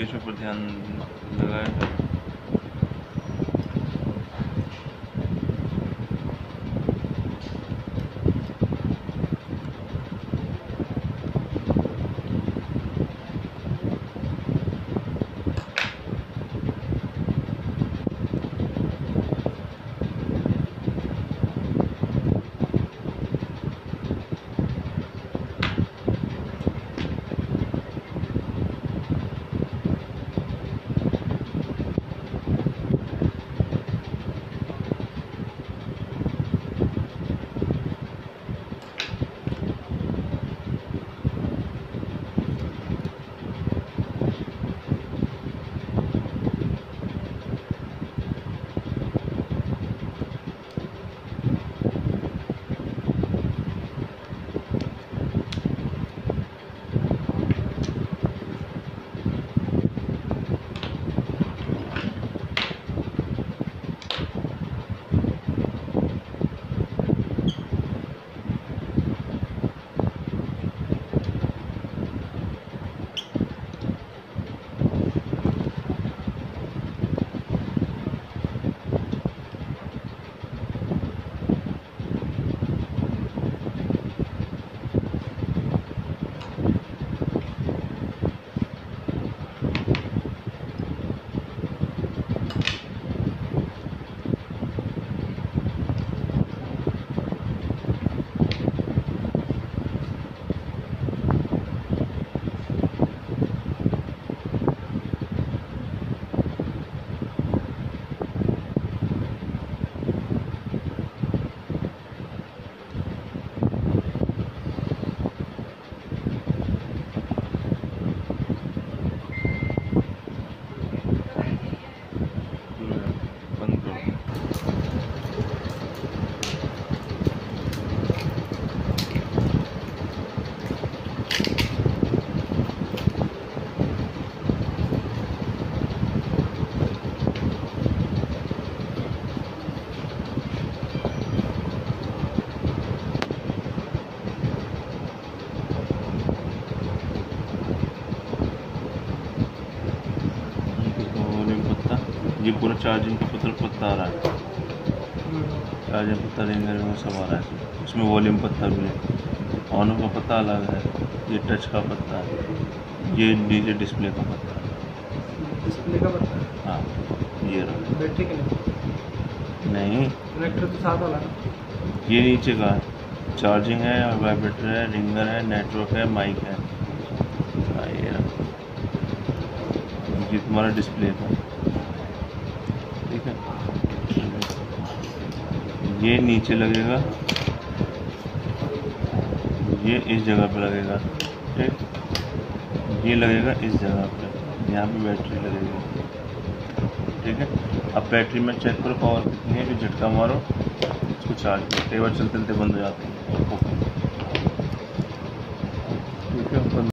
Notification पर ध्यान लगाएं। ये पूरा चार्जिंग का पत्ता आ रहा है, चार्जिंग पत्ता रिंगर में सब आ रहा है। इसमें वॉल्यूम पत्ता भी है, ऑन का पत्ता अलग है, ये टच का पत्ता है, ये नीचे डिस्प्ले का पत्ता है। डिस्प्ले का पत्ता है? हाँ, ये रहा। बैटरी के नहीं, कनेक्टर तो साथ वाला। ये नीचे का है, चार्जिंग है, वाइब्रेटर है, रिंगर है, नेटवर्क है, माइक है। ये रहा, ये तुम्हारा डिस्प्ले का, ठीक है। ये नीचे लगेगा, ये इस जगह पे लगेगा, ठीक। ये लगेगा इस जगह पे, यहाँ पे बैटरी लगेगी, ठीक है। अब बैटरी में चेक करो पावर कितनी है, फिर झटका मारो, इसको चार्ज करो, कई बार चलते चलते बंद हो जाती है।